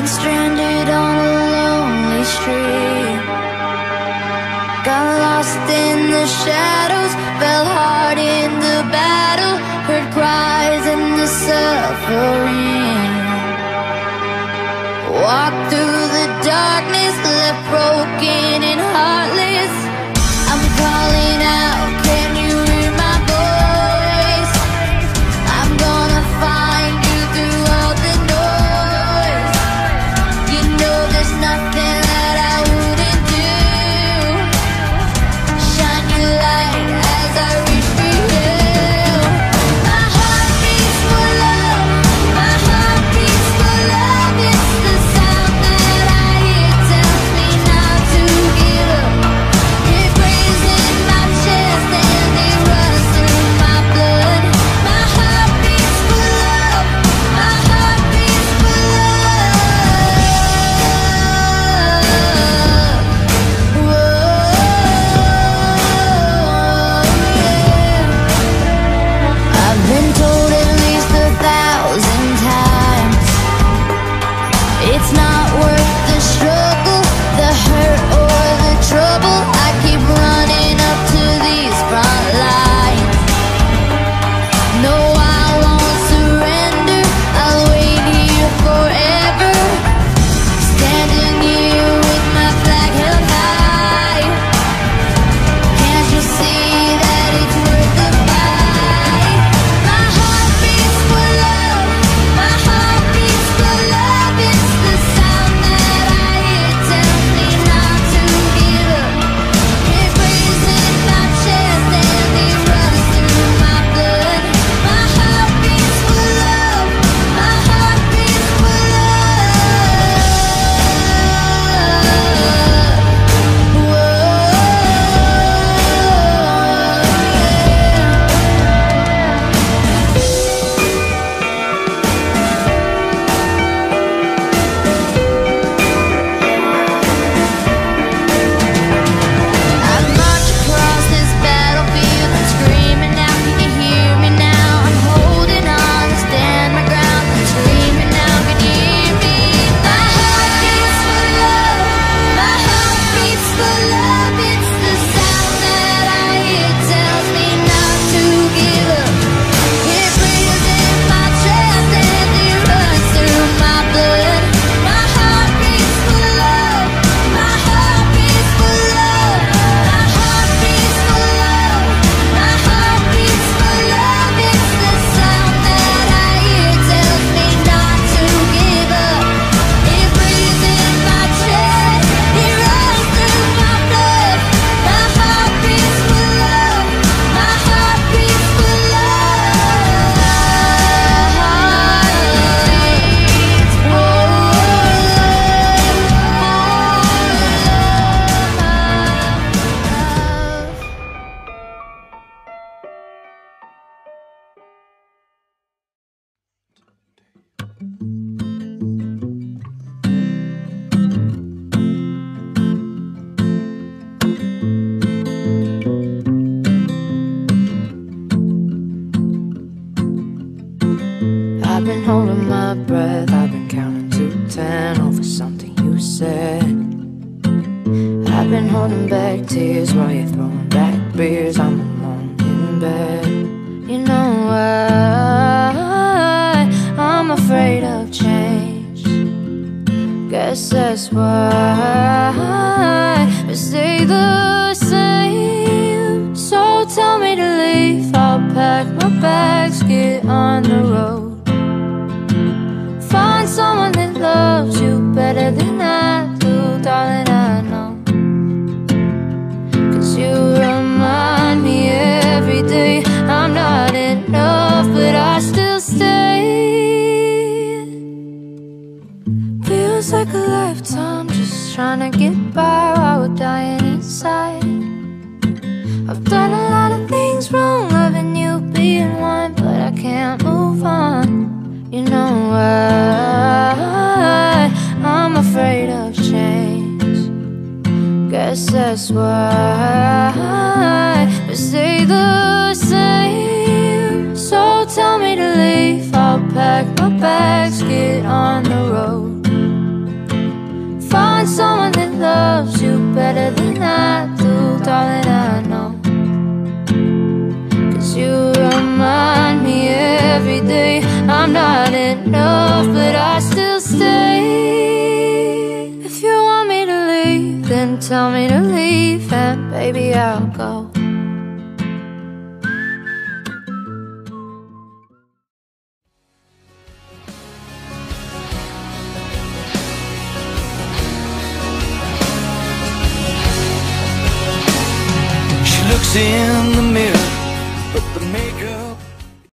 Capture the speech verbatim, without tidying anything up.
stranded on a lonely street. Got lost in the shadows, fell hard in the battle, heard cries in the suffering. Walked through the darkness, left broken and heartless. I'm calling out, can you hear my voice? I'm gonna find you through all the noise. You know there's nothing that I wouldn't do. Shine your light as I reach for you. My heart beats for love, my heart beats for love. It's the sound that I hear, tells me not to give up. It breathes in my chest and it runs through my blood. My heart beats for love, my heart beats for love. Whoa, yeah. I've been told at least a thousand times it's not worth the struggle, the hurt or the trouble. I keep running up to these front lines. No, I won't surrender, I'll wait here forever, standing here with my flag held high. Can't you see that it's worth the fight? My heart beats for love, my heart beats for love. It's the sound that I hear, tells me not to give up. It breathes in my chest and it runs through my blood. My heart beats for love, my heart beats for love. Whoa, I march across this battlefield, I'm screaming out, can you hear me now? I'm holding on to stand my ground, I'm screaming out, can you hear me? My heart beats for love, my heart beats for love. It's the sound that I hear, tells me not to give up. It breathes in my chest and it runs through my blood. My heart beats for love, my heart beats for love. My heart beats for love, my heart beats for love. It's the sound that I hear, tells me not to give up. It breathes in my chest, it runs through my blood. My heart beats for love, my heart beats for love. I've been holding my breath, I've been counting to ten over something you said. I've been holding back tears while you're throwing back beers. I'm alone in bed. You know why I'm afraid of change? Guess that's why we stay the same. So tell me to leave, I'll pack my bags, get on the road. Find someone that loves you better than I do, darling, I know. Cause you remind me every day I'm not enough, but I still stay. Feels like a lifetime just trying to get by while we're dying inside. I've done a lot of things wrong, loving you being one, but I can't move on. You know why I'm afraid of change? Guess that's why we stay the same. So tell me to leave, I'll pack my bags, get on the road. better than I do, darling, I know. Cause you remind me every day I'm not enough, but I still stay. If you want me to leave, then tell me to leave, and baby, I'll go. Looks in